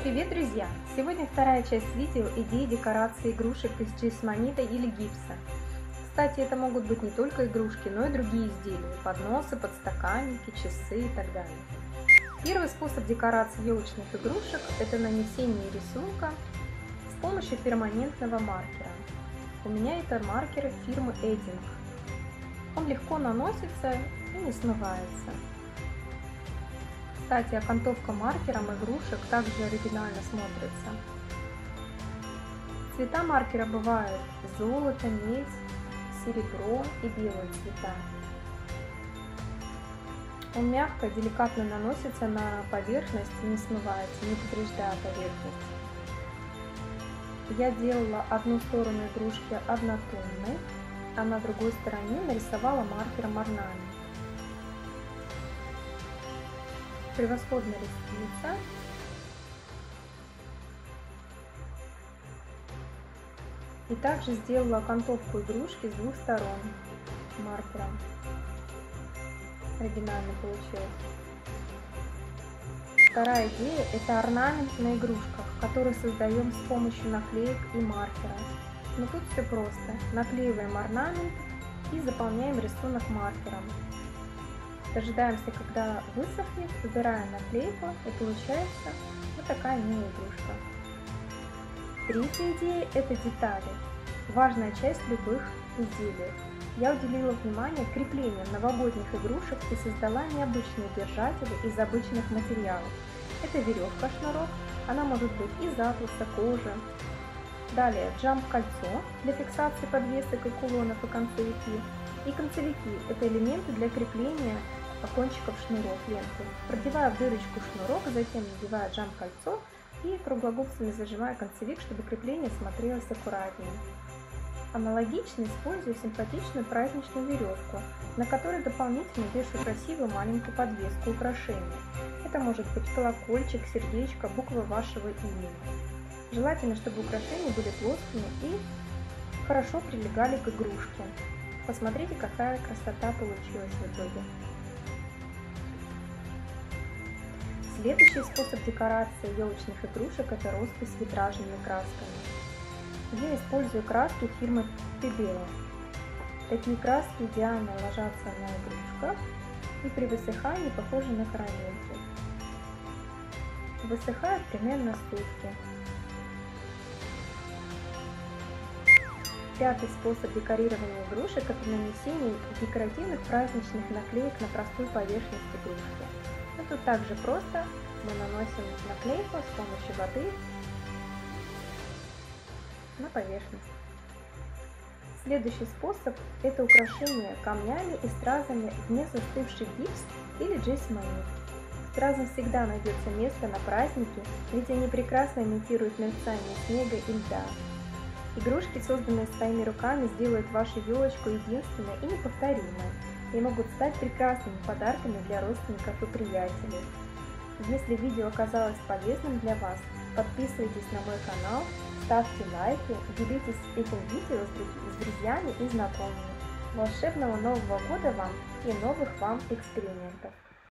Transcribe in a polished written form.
Привет, друзья! Сегодня вторая часть видео идеи декорации игрушек из джейсмонита или гипса. Кстати, это могут быть не только игрушки, но и другие изделия, подносы, подстаканники, часы и так далее. Первый способ декорации елочных игрушек – это нанесение рисунка с помощью перманентного маркера. У меня это маркеры фирмы Edding. Он легко наносится и не смывается. Кстати, окантовка маркером игрушек также оригинально смотрится. Цвета маркера бывают золото, медь, серебро и белые цвета. Он мягко, деликатно наносится на поверхность и не смывается, не повреждая поверхность. Я делала одну сторону игрушки однотонной, а на другой стороне нарисовала маркером орнамент. Превосходно рисуется. И также сделала окантовку игрушки с двух сторон маркером. Оригинально получилось. Вторая идея – это орнамент на игрушках, который создаем с помощью наклеек и маркера. Но тут все просто. Наклеиваем орнамент и заполняем рисунок маркером. Дожидаемся, когда высохнет, убираем наклейку и получается вот такая мини-игрушка. Третья идея – это детали. Важная часть любых изделий. Я уделила внимание креплению новогодних игрушек и создала необычные держатели из обычных материалов. Это веревка-шнурок, она может быть из атласа, кожи. Далее джамп-кольцо для фиксации подвесок и кулонов и концевики. И концевики – это элементы для крепления кончиков шнуров ленты. Продеваю в дырочку шнурок, затем надеваю джамп-кольцо и круглогубцами зажимаю концевик, чтобы крепление смотрелось аккуратнее. Аналогично использую симпатичную праздничную веревку, на которой дополнительно вешу красивую маленькую подвеску украшения. Это может быть колокольчик, сердечко, буквы вашего имени. Желательно, чтобы украшения были плоскими и хорошо прилегали к игрушке. Посмотрите, какая красота получилась в итоге. Следующий способ декорации елочных игрушек – это роспись витражными красками. Я использую краски фирмы Pebeo. Такие краски идеально ложатся на игрушках и при высыхании похожи на карамельки. Высыхают примерно сутки. Пятый способ декорирования игрушек – это нанесение декоративных праздничных наклеек на простую поверхность игрушки. Но тут также просто мы наносим наклейку с помощью воды на поверхность. Следующий способ – это украшение камнями и стразами в незастывший гипс или джейсмонит. Стразам всегда найдется место на празднике, ведь они прекрасно имитируют мерцание снега и льда. Игрушки, созданные своими руками, сделают вашу елочку единственной и неповторимой и могут стать прекрасными подарками для родственников и приятелей. Если видео оказалось полезным для вас, подписывайтесь на мой канал, ставьте лайки, делитесь этим видео с друзьями и знакомыми. Волшебного Нового года вам и новых вам экспериментов!